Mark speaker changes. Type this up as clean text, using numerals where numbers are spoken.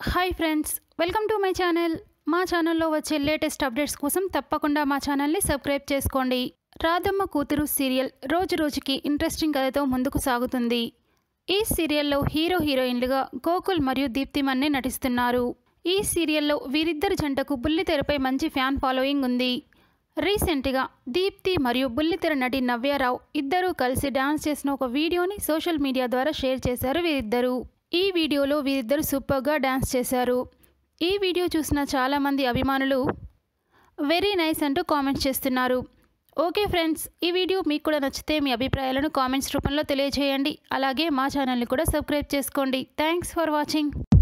Speaker 1: Hi friends, welcome to my channel. మా ఛానల్లో వచ్చే లేటెస్ట్ అప్డేట్స్ కోసం తప్పకుండా మా ఛానల్ని సబ్స్క్రైబ్ చేసుకోండి. రాధమ్మ కూతురు సీరియల్ రోజు రోజుకి ఇంట్రెస్టింగ్ కథతో ముందుకు సాగుతుంది. ఈ సీరియల్లో హీరో హీరోయిన్లుగా గోకుల్ మరియు దీప్తిమన్నే నటిస్తున్నారు. ఈ సీరియల్లో వీరిద్దరి జంటకు బుల్లితెరపై మంచి ఫ్యాన్ ఫాలోయింగ్ ఉంది. రీసెంట్గా దీప్తి మరియు బుల్లితెర నటి నవ్య రావు ఇద్దరూ కలిసి డాన్స్ చేసిన ఒక వీడియోని సోషల్ మీడియా ద్వారా షేర్ చేశారు వీరిద్దరూ. ఈ వీడియోలో వీరిద్దరు సూపర్గా డాన్స్ చేశారు. ఈ వీడియో చూసిన చాలామంది అభిమానులు వెరీ నైస్ అంటూ కామెంట్స్ చేస్తున్నారు. ఓకే ఫ్రెండ్స్, ఈ వీడియో మీకు కూడా నచ్చితే మీ అభిప్రాయాలను కామెంట్స్ రూపంలో తెలియజేయండి. అలాగే మా ఛానల్ని కూడా సబ్స్క్రైబ్ చేసుకోండి. Thanks for watching.